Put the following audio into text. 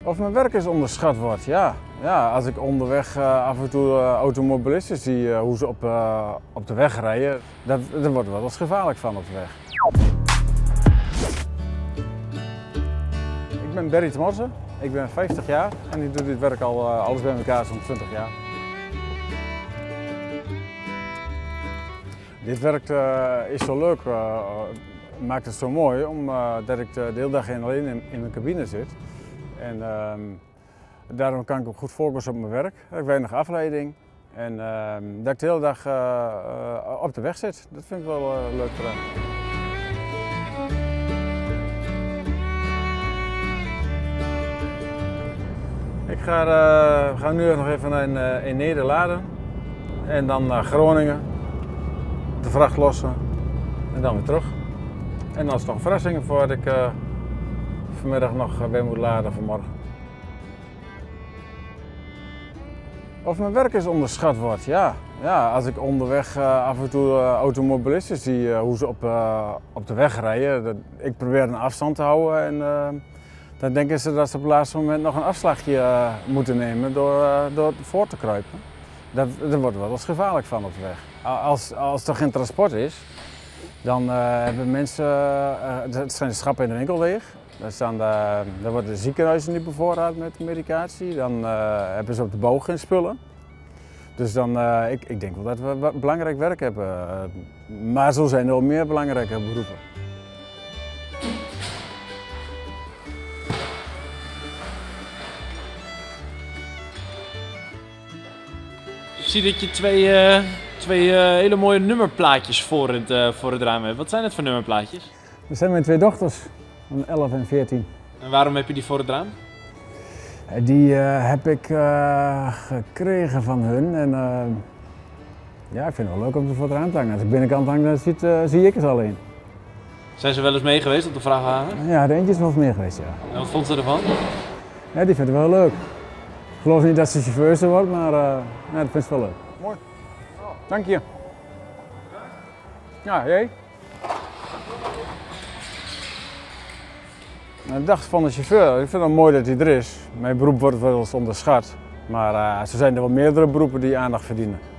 Of mijn werk eens onderschat wordt, ja. Ja, als ik onderweg af en toe automobilisten zie hoe ze op de weg rijden, daar wordt wel eens gevaarlijk van op de weg. Ik ben Berry Temosse, ik ben 50 jaar en ik doe dit werk al alles bij elkaar zo'n 20 jaar. Dit werk is zo leuk, maakt het zo mooi, omdat ik de hele dag alleen in mijn cabine zit. En daarom kan ik ook goed focussen op mijn werk. Ik heb weinig afleiding en dat ik de hele dag op de weg zit. Dat vind ik wel leuk eraan. We gaan nu nog even in Nederladen en dan naar Groningen, de vracht lossen en dan weer terug. En dan is het nog verrassingen voordat ik vanmiddag nog weer moet laden voor morgen. Of mijn werk eens onderschat wordt, ja. Ja, als ik onderweg af en toe automobilisten zie hoe ze op de weg rijden. Ik probeer een afstand te houden en dan denken ze dat ze op het laatste moment nog een afslagje moeten nemen door voor te kruipen. Daar wordt wel eens gevaarlijk van op de weg. Als er geen transport is, dan hebben mensen, het zijn de schappen in de winkel leeg. Dan worden de ziekenhuizen niet bevoorraad met medicatie. Dan hebben ze op de boog geen spullen. Dus ik denk wel dat we belangrijk werk hebben. Maar zo zijn er wel meer belangrijke beroepen. Ik zie dat je twee hele mooie nummerplaatjes voor het raam hebt. Wat zijn het voor nummerplaatjes? Dat zijn mijn twee dochters, van 11 en 14. En waarom heb je die voor het raam? Die heb ik gekregen van hun en ja, ik vind het wel leuk om ze voor het raam te hangen. Als ik binnenkant hang, dan zie ik het alleen. Zijn ze wel eens mee geweest op de vrachtwagen? Ja, de eentje is wel eens meer geweest, ja. En wat vond ze ervan? Ja, die vindt het wel leuk. Ik geloof niet dat ze chauffeur wordt, maar ja, dat vindt ze wel leuk. Mooi. Dank je. Ja, jij? De dag van de chauffeur, ik vind het mooi dat hij er is. Mijn beroep wordt wel eens onderschat, maar zo zijn er wel meerdere beroepen die aandacht verdienen.